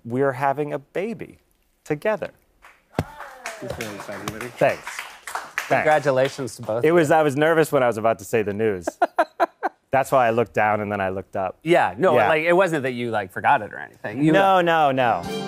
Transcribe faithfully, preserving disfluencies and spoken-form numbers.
we're having a baby together. It's really exciting, buddy. Thanks. Thanks. Congratulations to both. It was. I was nervous when I was about to say the news. That's why I looked down and then I looked up. Yeah, no, Yeah. like it wasn't that you like forgot it or anything. You no, no, no.